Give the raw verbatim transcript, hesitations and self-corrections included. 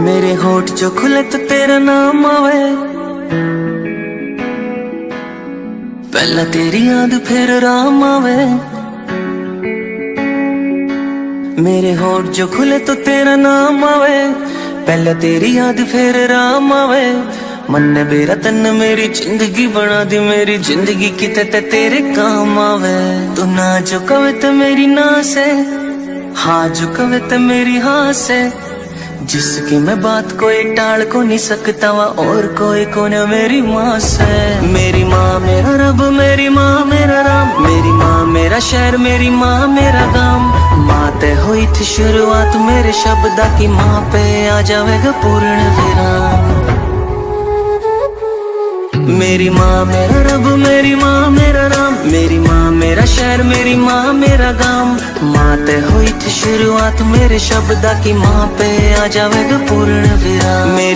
मेरे होठ जो खुले तो तेरा नाम आवे, पहला तेरी याद फिर राम आवे। मेरे होठ जो खुले तो तेरा नाम आवे, पहला तेरी याद फिर राम आवे। मन ने मेरा तन मेरी जिंदगी बना दी, मेरी जिंदगी किते ते तेरे काम आवे। तू ना जो कवे तो मेरी ना से, हाँ जो कवे तो मेरी हाँ से। जिसकी मैं बात कोई टाल को नहीं सकता वा, और कोई कौन मेरी माँ से। मेरी माँ मेरा रब, मेरी माँ मेरा राम, मेरी माँ मेरा शहर, मेरी माँ मेरा गाम। माँ ते हुई थी शुरुआत मेरे शब्दा की, माँ पे आ जाएगा पूर्ण विराम। मेरी माँ मेरा रब, मेरी माँ मेरा राम, मेरी माँ मेरा शहर, मेरी माँ मेरा गाम। माँ ते हुई थी शुरुआत मेरे शब्दा की, माँ पे आ जाएगा पूर्ण विराम।